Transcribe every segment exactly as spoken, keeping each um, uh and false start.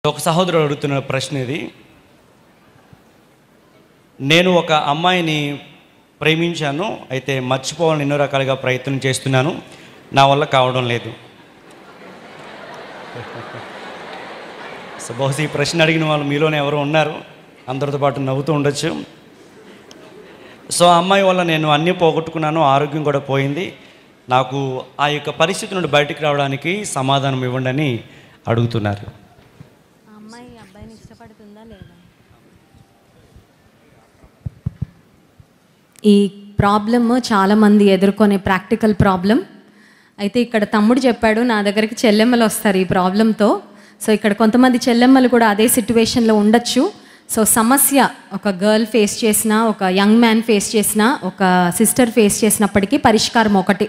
ఒక సహోదరుడు అడుగుతున్న ప్రశ్న ఇది. నేను ఒక అమ్మాయిని ప్రేమించాను, అయితే మర్చిపోవాలని ఎన్నో రకాలుగా ప్రయత్నం చేస్తున్నాను, నా వల్ల కావడం లేదు. సో బహుశా ఈ ప్రశ్న అడిగిన వాళ్ళు మీలోనే ఎవరో ఉన్నారు, అందరితో పాటు నవ్వుతూ ఉండొచ్చు. సో ఆ అమ్మాయి వల్ల నేను అన్నీ పోగొట్టుకున్నాను, ఆరోగ్యం కూడా పోయింది. నాకు ఆ యొక్క పరిస్థితి నుండి బయటికి రావడానికి సమాధానం ఇవ్వండి అని అడుగుతున్నారు. ఈ ప్రాబ్లమ్ చాలామంది ఎదుర్కొనే ప్రాక్టికల్ ప్రాబ్లం. అయితే ఇక్కడ తమ్ముడు చెప్పాడు, నా దగ్గరికి చెల్లెమ్మలు వస్తారు ఈ ప్రాబ్లంతో. సో ఇక్కడ కొంతమంది చెల్లెమ్మలు కూడా అదే సిట్యువేషన్లో ఉండొచ్చు. సో సమస్య ఒక గర్ల్ ఫేస్ చేసిన, ఒక యంగ్ మ్యాన్ ఫేస్ చేసిన, ఒక సిస్టర్ ఫేస్ చేసినప్పటికీ పరిష్కారం ఒకటి.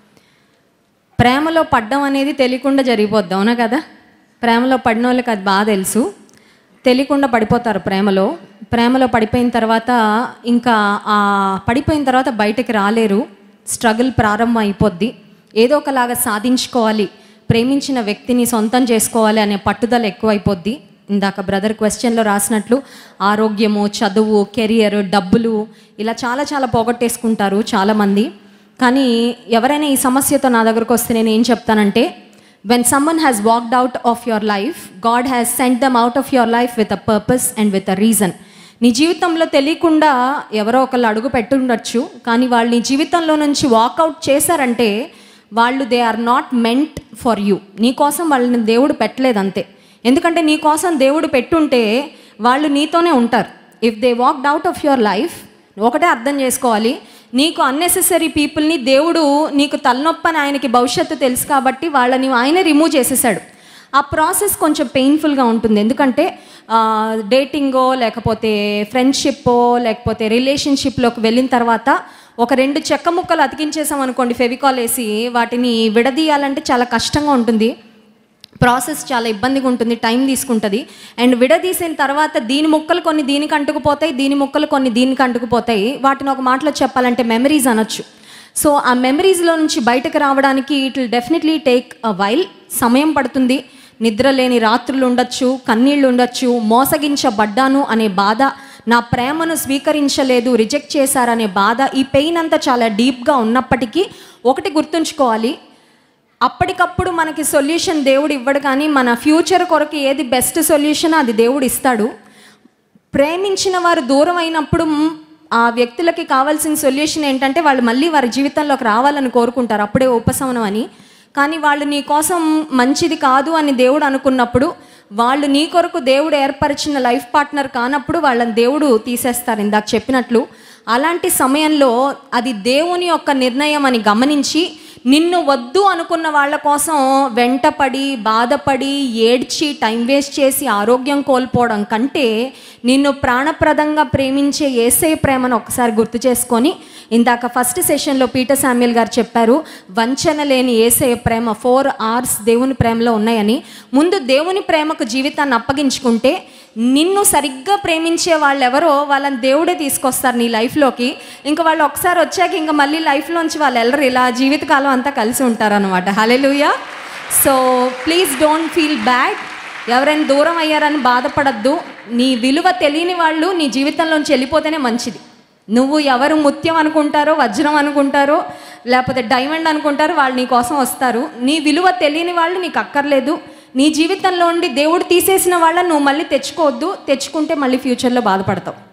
ప్రేమలో పడ్డం అనేది తెలియకుండా జరిగిపోద్ది, అవునా కదా? ప్రేమలో పడిన వాళ్ళకి అది బాగా తెలుసు. తెలియకుండా పడిపోతారు ప్రేమలో. ప్రేమలో పడిపోయిన తర్వాత ఇంకా ఆ పడిపోయిన తర్వాత బయటకు రాలేరు. స్ట్రగుల్ ప్రారంభం అయిపోద్ది. ఏదో ఒకలాగా సాధించుకోవాలి, ప్రేమించిన వ్యక్తిని సొంతం చేసుకోవాలి అనే పట్టుదల ఎక్కువైపోద్ది. ఇందాక బ్రదర్ క్వశ్చన్లో రాసినట్లు ఆరోగ్యము, చదువు, కెరియర్, డబ్బులు ఇలా చాలా చాలా పోగొట్టేసుకుంటారు చాలామంది. కానీ ఎవరైనా ఈ సమస్యతో నా దగ్గరకు వస్తే నేను ఏం చెప్తానంటే, when someone has walked out of your life, God has sent them out of your life with a purpose and with a reason. నీ జీవితంలో తెలియకుండా ఎవరో ఒకళ్ళు అడుగు పెట్టుండొచ్చు, కానీ వాళ్ళు నీ జీవితంలో నుంచి వాకౌట్ చేశారంటే వాళ్ళు they are not meant for you. నీ కోసం వాళ్ళని దేవుడు పెట్టలేదు అంతే. ఎందుకంటే నీ కోసం దేవుడు పెట్టుంటే వాళ్ళు నీతోనే ఉంటారు. If they walked out of your life, ఒకటే అర్థం చేసుకోవాలి, నీకు అన్నెసెసరీ పీపుల్ని దేవుడు నీకు తలనొప్పని ఆయనకి భవిష్యత్తు తెలుసు కాబట్టి వాళ్ళని ఆయనే రిమూవ్ చేసేసాడు. ఆ ప్రాసెస్ కొంచెం పెయిన్ఫుల్గా ఉంటుంది. ఎందుకంటే డేటింగో లేకపోతే ఫ్రెండ్షిప్పో లేకపోతే రిలేషన్షిప్లోకి వెళ్ళిన తర్వాత ఒక రెండు చెక్క ముక్కలు అతికించేసాం అనుకోండి, ఫెవికాల్ వేసి, వాటిని విడదీయాలంటే చాలా కష్టంగా ఉంటుంది. ప్రాసెస్ చాలా ఇబ్బందిగా ఉంటుంది, టైం తీసుకుంటుంది. అండ్ విడదీసిన తర్వాత దీని ముక్కలు కొన్ని దీనికి అంటుకుపోతాయి, దీని ముక్కలు కొన్ని దీనికి అంటుకుపోతాయి. వాటిని ఒక మాటలో చెప్పాలంటే మెమరీస్ అనొచ్చు. సో ఆ మెమరీస్లో నుంచి బయటకు రావడానికి it will definitely take a while, సమయం పడుతుంది. నిద్ర లేని రాత్రులు ఉండొచ్చు, కన్నీళ్ళు ఉండొచ్చు, మోసగించబడ్డాను అనే బాధ, నా ప్రేమను స్వీకరించలేదు, రిజెక్ట్ చేశారనే బాధ, ఈ పెయిన్ అంతా చాలా డీప్గా ఉన్నప్పటికీ ఒకటి గుర్తుంచుకోవాలి, అప్పటికప్పుడు మనకి సొల్యూషన్ దేవుడు ఇవ్వడు, కానీ మన ఫ్యూచర్ కొరకు ఏది బెస్ట్ సొల్యూషన్ అది దేవుడు ఇస్తాడు. ప్రేమించిన వారు దూరం అయినప్పుడు ఆ వ్యక్తులకి కావాల్సిన సొల్యూషన్ ఏంటంటే వాళ్ళు మళ్ళీ వారి జీవితంలోకి రావాలని కోరుకుంటారు, అప్పుడే ఉపశమనం అని. కానీ వాళ్ళు నీ కోసం మంచిది కాదు అని దేవుడు అనుకున్నప్పుడు, వాళ్ళు నీ కొరకు దేవుడు ఏర్పరిచిన లైఫ్ పార్ట్నర్ కానప్పుడు వాళ్ళని దేవుడు తీసేస్తారు ఇందాక చెప్పినట్లు. అలాంటి సమయంలో అది దేవుని యొక్క నిర్ణయం అని గమనించి, నిన్ను వద్దు అనుకున్న వాళ్ళ కోసం వెంటపడి బాధపడి ఏడ్చి టైం వేస్ట్ చేసి ఆరోగ్యం కోల్పోవడం కంటే నిన్ను ప్రాణప్రదంగా ప్రేమించే యేసయ్య ప్రేమను ఒకసారి గుర్తు చేసుకొని, ఇందాక ఫస్ట్ సెషన్లో పీటర్ శామ్యూల్ గారు చెప్పారు, వంచన లేని యేసయ్య ప్రేమ, ఫోర్ ఆర్స్ దేవుని ప్రేమలో ఉన్నాయని. ముందు దేవుని ప్రేమకు జీవితాన్ని అప్పగించుకుంటే నిన్ను సరిగ్గా ప్రేమించే వాళ్ళు ఎవరో వాళ్ళని దేవుడే తీసుకొస్తారు నీ లైఫ్లోకి. ఇంకా వాళ్ళు ఒకసారి వచ్చాక ఇంకా మళ్ళీ లైఫ్లోంచి వాళ్ళు వెళ్ళరు, ఇలా జీవితకాలం అంతా కలిసి ఉంటారనమాట. Hallelujah. So please don't feel bad. ఎవరైనా దూరం అయ్యారని బాధపడద్దు. నీ విలువ తెలియని వాళ్ళు నీ జీవితంలోంచి వెళ్ళిపోతేనే మంచిది. నువ్వు ఎవరు ముత్యం అనుకుంటారో, వజ్రం అనుకుంటారో, లేకపోతే డైమండ్ అనుకుంటారో వాళ్ళు నీ కోసం వస్తారు. నీ విలువ తెలియని వాళ్ళు నీకు అక్కర్లేదు. నీ జీవితంలో ఉండి దేవుడు తీసేసిన వాళ్ళని నువ్వు మళ్ళీ తెచ్చుకోవద్దు. తెచ్చుకుంటే మళ్ళీ ఫ్యూచర్లో బాధపడతావు.